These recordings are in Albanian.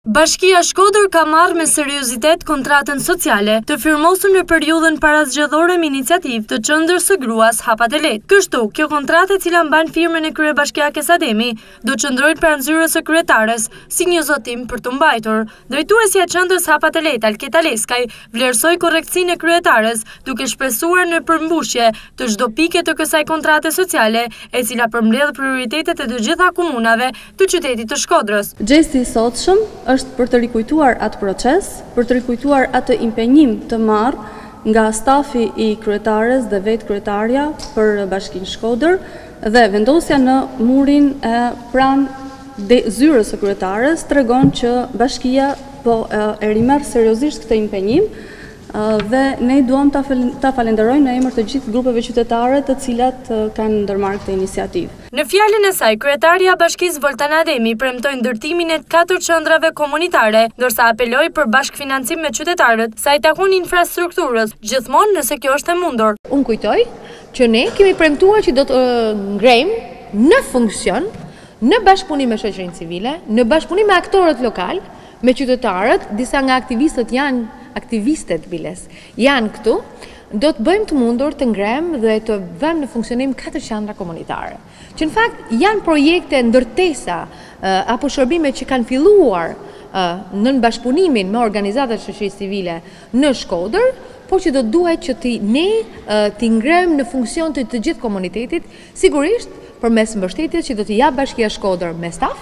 Bashkia Shkodër ka marrë me seriozitet kontratën sociale të firmosur në periudhën parazgjedhore me iniciativë të Qendrës së Gruas Hapat e Lehtë. Kështu, kjo kontratë e cila mban firmën e kryebashkiakes Ademi, do qëndrojë pranë zyrës së kryetares si një zotim për të mbajtur. Drejtuesja e Qendrës Hapat e Lehtë, Alketa Leskaj, vlerësoi korrektësinë e kryetares, duke shpresuar në përmbushje të çdo pike të kësaj kontrate sociale, e cila përmbledh prioritetet e të gjitha komunave të qytetit të Shkodrës. Gjesti i sotshëm është për të rikujtuar atë proces, për të rikujtuar atë impenjim të marrë nga stafi i kryetares dhe vetë kryetarja për Bashkinë Shkodër dhe vendosja në murin pranë zyrës së kryetares tregon që bashkia po e rimerr seriozisht këtë impenjim dhe ne duam ta falenderojmë në emër të gjithë grupeve qytetare të cilat kanë ndërmarrë këtë iniciativë. Në fjalën e saj, kryetaria Bashkisë Voltana Ademi premtoi ndërtimin e 4 qendrave komunitare, ndërsa apeloi për bashkëfinancim me qytetarët sa i takon infrastrukturës, gjithmonë nëse kjo është e mundur. Unë kujtoj që ne kemi premtuar që do të ngrejmë në funksion, në bashkëpunim me shoqërinë civile, në bashkëpunim me aktorët lokal, me qytetarët, disa nga aktivistet biles janë këtu, do të bëjmë të mundur të ngrem dhe të vëmë në funksionim 4 qendra komunitare. Që në fakt janë projekte ndërtesa apo shërbime që kanë filluar në bashkëpunimin me organizatat shoqërisë civile në Shkodër, por që do duhet që ne t'i ngrem në funksion të gjithë komunitetit, sigurisht përmes mbështetjes që do t'i jap Bashkia Shkodër me staf.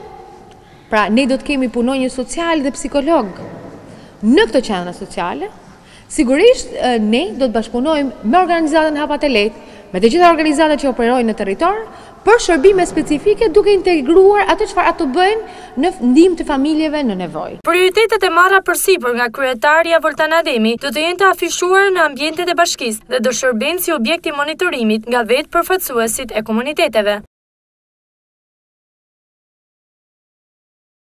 Pra ne do të kemi punonjës social dhe psikolog në këto qendra sociale. Sigurisht ne do të bashkëpunojmë me organizatën Hapat e Lehtë, me të gjitha organizatat që operojnë në territor, për shërbime specifike duke integruar ato çfarë ato bëjnë në ndihmë të familjeve në nevojë. Prioritetet e marra përsipër nga kryetaria Voltana Ademi do të jenë të afishuara në ambientet e bashkisë dhe do shërbejnë si objekt i monitorimit nga vetë përfaqësuesit e komuniteteve.